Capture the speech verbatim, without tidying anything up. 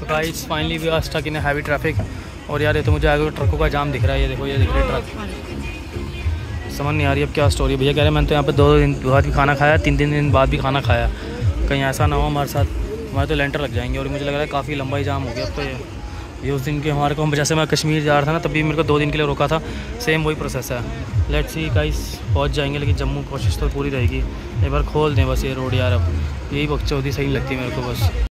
तो guys finally we are stuck in heavy traffic. और यार ये तो मुझे आगे ट्रकों का जाम दिख रहा है, ये देखो ये दिख रहा है ट्रक। समझ नहीं आ रही अब क्या स्टोरी। भैया कह रहे हैं मैंने तो यहाँ पे दो दिन बाद भी खाना खाया, तीन तीन दिन बाद भी खाना खाया, कहीं ऐसा ना हो हमारे साथ, हमारे तो लेंटर लग जाएंगे। और मुझे लग रहा है काफ़ी लंबा ही जाम हो गया अब तो। ये ये उस दिन के हमारे को, जैसे मैं कश्मीर जा रहा था ना, तभी मेरे को दो दिन के लिए रोका था, सेम वही प्रोसेस है। लेट्स सी गाइस पहुंच जाएंगे, लेकिन जम्मू कोशिश तो पूरी रहेगी, एक बार खोल दें बस ये रोड यार। अब यही बकचोदी सही लगती है मेरे को बस।